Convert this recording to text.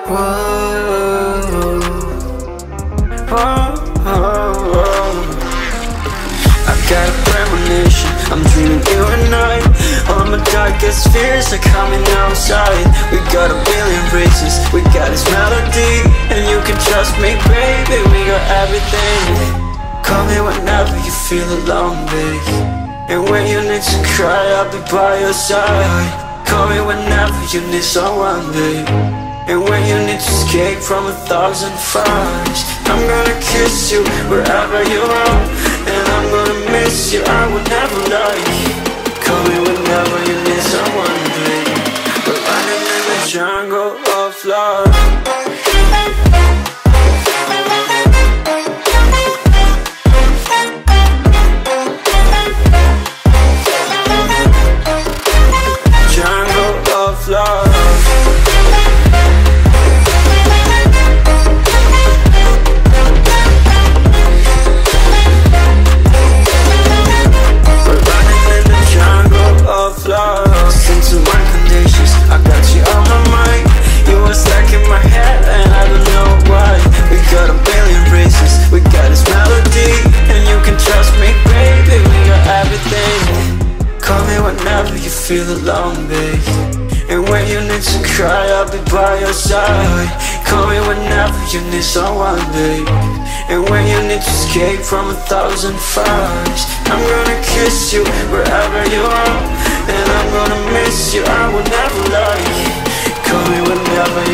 Whoa, whoa, whoa. I got a premonition, I'm dreaming you and I. All my darkest fears are coming outside. We got a billion races, we got this melody, and you can trust me, baby, we got everything. Call me whenever you feel alone, babe, and when you need to cry, I'll be by your side. Call me whenever you need someone, babe, and when you need to escape from 1,000 fires. I'm gonna kiss you wherever you are, and I'm gonna miss you, I will never lie. Call me whenever you need someone, babe. We're running in the jungle of love. Feel alone, babe, and when you need to cry, I'll be by your side. Call me whenever you need someone, babe, and when you need to escape from 1,000 fires. I'm gonna kiss you wherever you are, and I'm gonna miss you, I will never lie. Call me whenever you